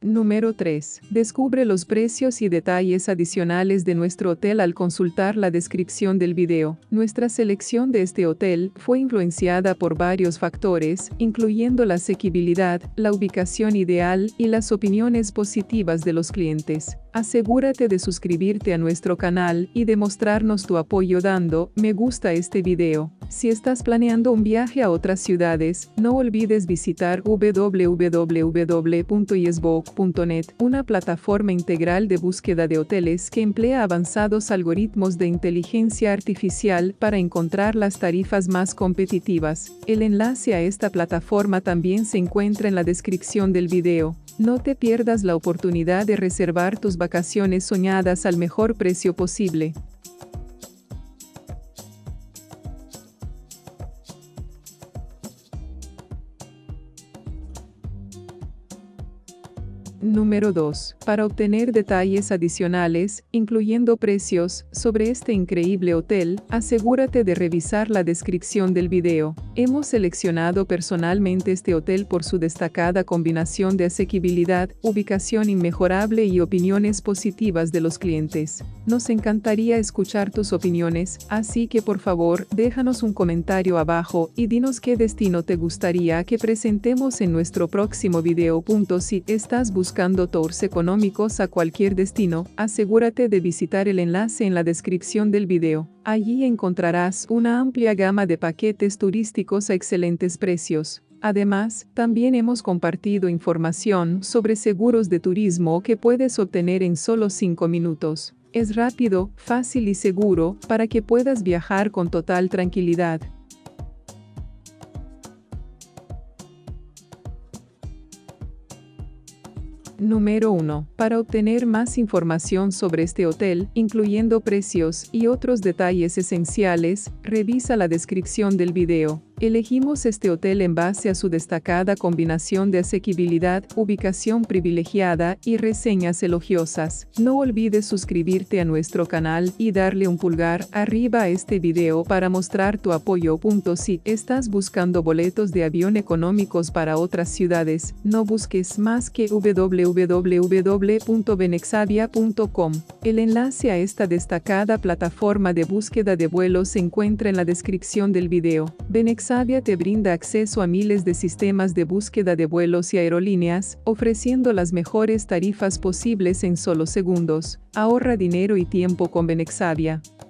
Número 3. Descubre los precios y detalles adicionales de nuestro hotel al consultar la descripción del video. Nuestra selección de este hotel fue influenciada por varios factores, incluyendo la asequibilidad, la ubicación ideal y las opiniones positivas de los clientes. Asegúrate de suscribirte a nuestro canal y de mostrarnos tu apoyo dando me gusta a este video. Si estás planeando un viaje a otras ciudades, no olvides visitar www.yesbook.net, una plataforma integral de búsqueda de hoteles que emplea avanzados algoritmos de inteligencia artificial para encontrar las tarifas más competitivas. El enlace a esta plataforma también se encuentra en la descripción del video. No te pierdas la oportunidad de reservar tus vacaciones soñadas al mejor precio posible. Número 2. Para obtener detalles adicionales, incluyendo precios, sobre este increíble hotel, asegúrate de revisar la descripción del video. Hemos seleccionado personalmente este hotel por su destacada combinación de asequibilidad, ubicación inmejorable y opiniones positivas de los clientes. Nos encantaría escuchar tus opiniones, así que por favor, déjanos un comentario abajo y dinos qué destino te gustaría que presentemos en nuestro próximo video. Si estás buscando tours económicos a cualquier destino, asegúrate de visitar el enlace en la descripción del video. Allí encontrarás una amplia gama de paquetes turísticos a excelentes precios. Además, también hemos compartido información sobre seguros de turismo que puedes obtener en solo 5 minutos. Es rápido, fácil y seguro para que puedas viajar con total tranquilidad. Número 1. Para obtener más información sobre este hotel, incluyendo precios y otros detalles esenciales, revisa la descripción del video. Elegimos este hotel en base a su destacada combinación de asequibilidad, ubicación privilegiada y reseñas elogiosas. No olvides suscribirte a nuestro canal y darle un pulgar arriba a este video para mostrar tu apoyo. Si estás buscando boletos de avión económicos para otras ciudades, no busques más que www.benexavia.com. El enlace a esta destacada plataforma de búsqueda de vuelos se encuentra en la descripción del video. Benexavia te brinda acceso a miles de sistemas de búsqueda de vuelos y aerolíneas, ofreciendo las mejores tarifas posibles en solo segundos. Ahorra dinero y tiempo con Benexavia.